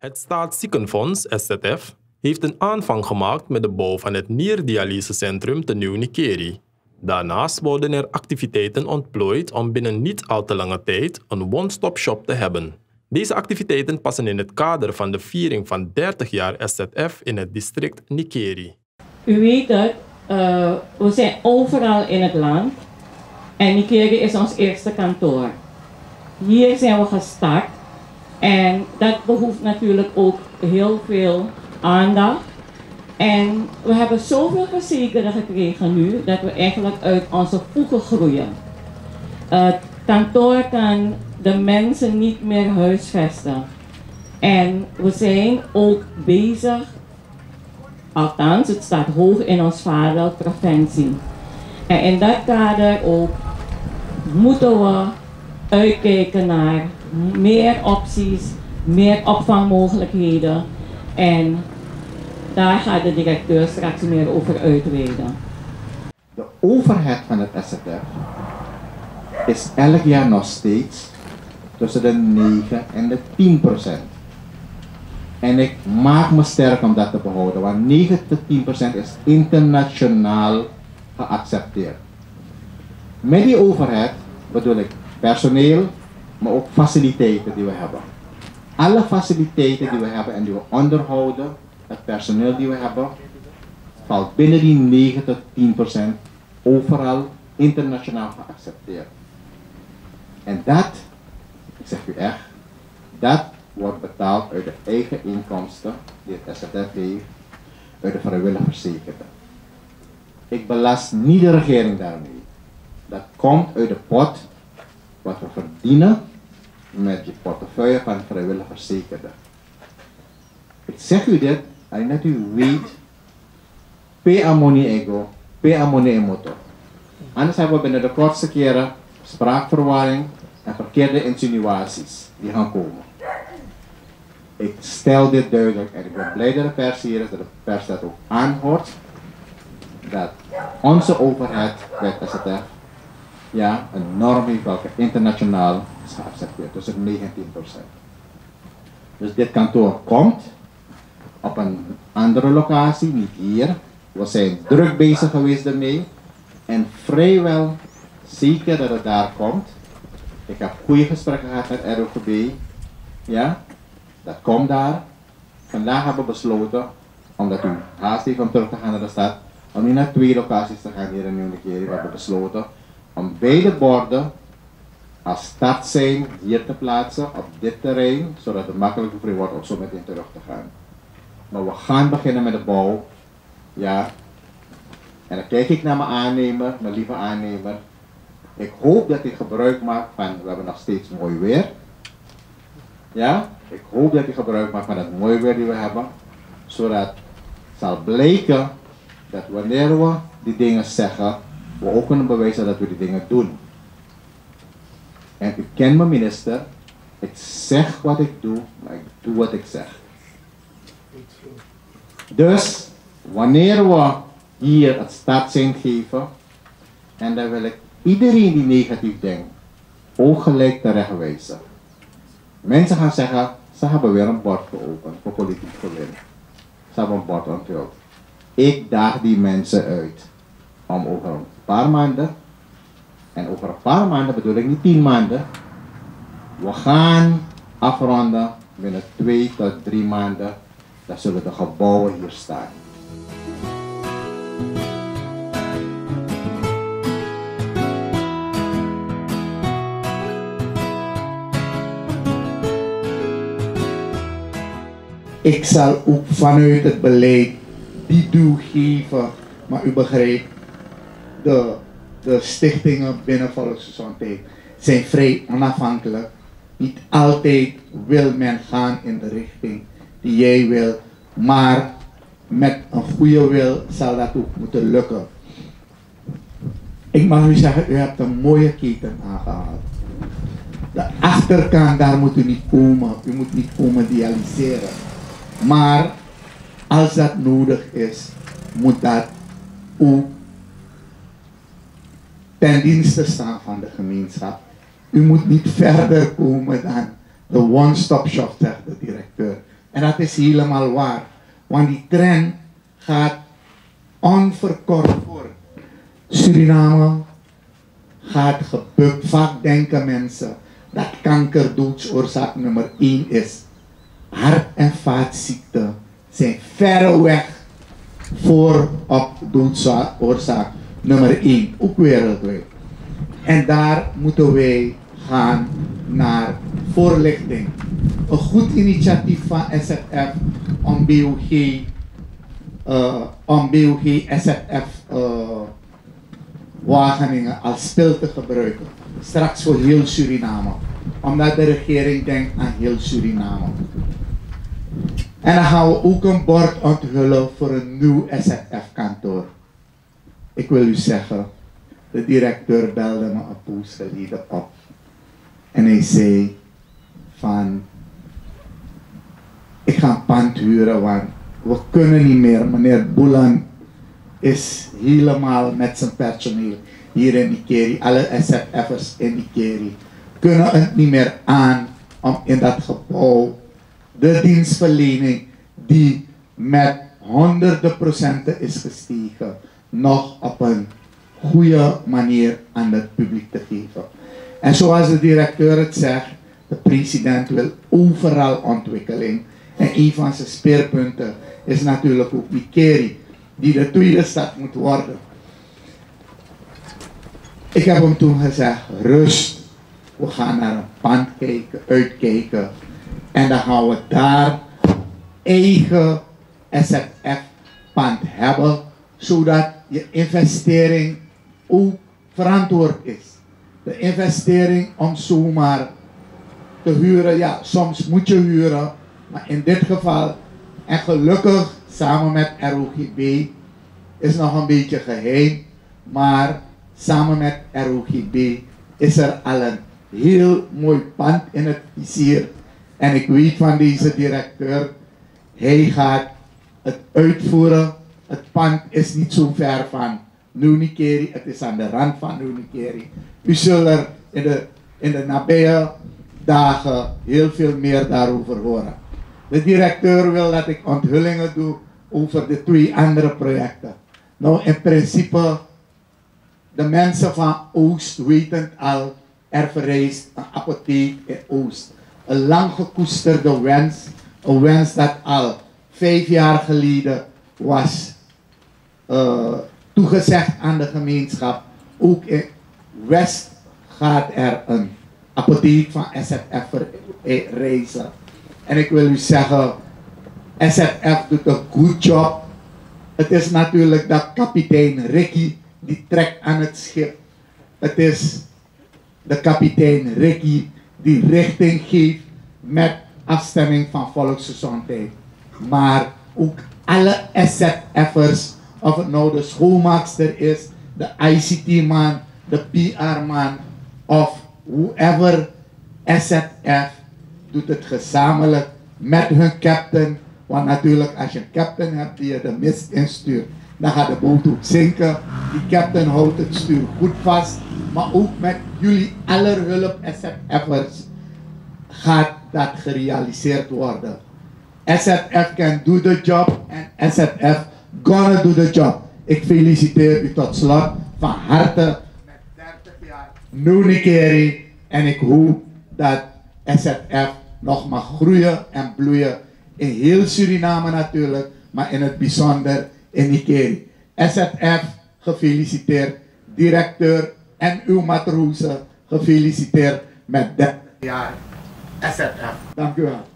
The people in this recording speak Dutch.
Het Staatsziekenfonds, SZF, heeft een aanvang gemaakt met de bouw van het nierdialysecentrum te Nieuw-Nikeri. Daarnaast worden er activiteiten ontplooid om binnen niet al te lange tijd een one-stop shop te hebben. Deze activiteiten passen in het kader van de viering van 30 jaar SZF in het district Nikeri. U weet dat we zijn overal in het land en Nikeri is ons eerste kantoor. Hier zijn we gestart en dat behoeft natuurlijk ook heel veel aandacht. En we hebben zoveel verzekerden gekregen nu dat we eigenlijk uit onze voegen groeien. Het kantoor kan de mensen niet meer huisvesten. En we zijn ook bezig, althans het staat hoog in ons vaandel, preventie. En in dat kader ook moeten we uitkijken naar meer opties, meer opvangmogelijkheden. En daar gaat de directeur straks meer over uitweiden. De overheid van het SZF is elk jaar nog steeds tussen de 9 en de 10%. En ik maak me sterk om dat te behouden, want 9 tot 10% is internationaal geaccepteerd. Met die overheid bedoel ik personeel, maar ook faciliteiten die we hebben. Alle faciliteiten die we hebben en die we onderhouden, het personeel die we hebben, valt binnen die 9 tot 10% overal internationaal geaccepteerd. En dat, ik zeg u echt, dat wordt betaald uit de eigen inkomsten die het SZF heeft, uit de vrijwilligersverzekerden. Ik belast niet de regering daarmee. Dat komt uit de pot wat we verdienen met je portefeuille van vrijwilligersverzekerden. Ik zeg u dit, alleen dat u weet, pe amoni ego, pe amoni emoto. Anders hebben we binnen de kortste keren spraakverwarring en verkeerde insinuaties die gaan komen. Ik stel dit duidelijk en ik ben blij dat de pers hier is, dat de pers dat ook aanhoort, dat onze overheid bij het SZF een norm heeft welke internationaal is geaccepteerd, tussen 9 en 10%. Dus dit kantoor komt op een andere locatie, niet hier. We zijn druk bezig geweest ermee en vrijwel zeker dat het daar komt. Ik heb goede gesprekken gehad met ROVB. Ja, dat komt daar. Vandaag hebben we besloten, omdat u haast heeft om terug te gaan naar de stad, om niet naar 2 locaties te gaan hier in Nieuw-Nikeri. We hebben besloten om beide borden als start zijn hier te plaatsen op dit terrein, zodat het makkelijk voor u wordt om zo meteen terug te gaan. Maar we gaan beginnen met de bouw. Ja. En dan kijk ik naar mijn aannemer, mijn lieve aannemer. Ik hoop dat hij gebruik maakt van, we hebben nog steeds mooi weer. Ja, ik hoop dat hij gebruik maakt van het mooi weer die we hebben. Zodat het zal blijken dat wanneer we die dingen zeggen, we ook kunnen bewijzen dat we die dingen doen. En u kent me minister, ik zeg wat ik doe, maar ik doe wat ik zeg. Dus, wanneer we hier het startsein geven, en dan wil ik iedereen die negatief denkt, ook gelijk terechtwijzen. Mensen gaan zeggen, ze hebben weer een bord geopend voor politiek gewin. Ze hebben een bord onthuld. Ik daag die mensen uit om over een paar maanden, en over een paar maanden bedoel ik niet 10 maanden, we gaan afronden binnen 2 tot 3 maanden. Dan zullen de gebouwen hier staan. Ik zal ook vanuit het beleid die duw geven, maar u begrijpt, de stichtingen binnen volksgezondheid zijn vrij onafhankelijk. Niet altijd wil men gaan in de richting die jij wil, maar met een goede wil zal dat ook moeten lukken. Ik mag u zeggen, u hebt een mooie keten aangehaald. De achterkant, daar moet u niet komen. U moet niet komen dialyseren. Maar als dat nodig is, moet dat ook ten dienste staan van de gemeenschap. U moet niet verder komen dan de one-stop shop, zegt de directeur. En dat is helemaal waar. Want die trend gaat onverkort voort. Suriname gaat gebukt. Vaak denken mensen dat kanker doodsoorzaak nummer 1 is. Hart- en vaatziekten zijn verreweg voor op doodsoorzaak nummer 1, ook wereldwijd. En daar moeten wij gaan naar voorlichting. Een goed initiatief van SZF om BOG SZF Wageningen als spil te gebruiken. Straks voor heel Suriname. Omdat de regering denkt aan heel Suriname. En dan gaan we ook een bord onthullen voor een nieuw SZF-kantoor. Ik wil u zeggen, de directeur belde me een poos geleden op. En hij zei van, ik ga een pand huren, want we kunnen niet meer. Meneer Boelan is helemaal met zijn personeel hier in Ikeri. Alle SZF'ers in Ikeri kunnen het niet meer aan om in dat gebouw de dienstverlening die met honderden procenten is gestegen, nog op een goede manier aan het publiek te geven. En zoals de directeur het zegt, de president wil overal ontwikkeling. En een van zijn speerpunten is natuurlijk ook Ikeri, die de tweede stad moet worden. Ik heb hem toen gezegd, rust, we gaan naar een pand kijken, uitkijken. En dan gaan we daar eigen SZF-pand hebben, zodat je investering ook verantwoord is. De investering om zomaar te huren, ja, soms moet je huren, maar in dit geval, en gelukkig samen met ROGB, is nog een beetje geheim, maar samen met ROGB is er al een heel mooi pand in het vizier. En ik weet van deze directeur, hij gaat het uitvoeren. Het pand is niet zo ver van Nieuw-Nikeri, het is aan de rand van Nieuw-Nikeri. U zult er in de nabije dagen heel veel meer daarover horen. De directeur wil dat ik onthullingen doe over de 2 andere projecten. Nou, in principe, de mensen van Oost weten al, er verrijst een apotheek in Oost. Een lang gekoesterde wens, een wens dat al 5 jaar geleden was toegezegd aan de gemeenschap. Ook in West gaat er een apotheek van SZF reizen. En ik wil u zeggen, SZF doet een good job. Het is natuurlijk dat kapitein Ricky die trekt aan het schip. Het is de kapitein Ricky die richting geeft met afstemming van volksgezondheid. Maar ook alle SZF'ers, of het nou de schoolmaakster is, de ICT-man, de PR-man of whoever, SZF doet het gezamenlijk met hun captain. Want natuurlijk als je een captain hebt die je de mist instuurt, dan gaat de boot ook zinken. Die captain houdt het stuur goed vast. Maar ook met jullie aller hulp, SZF'ers, gaat dat gerealiseerd worden. SZF can do the job en SZF gonna do the job. Ik feliciteer u tot slot van harte met 30 jaar Nieuw-Nikeri. En ik hoop dat SZF nog mag groeien en bloeien in heel Suriname natuurlijk, maar in het bijzonder in Nikeri. SZF gefeliciteerd, directeur en uw matrozen gefeliciteerd met 30 jaar SZF. Dank u wel.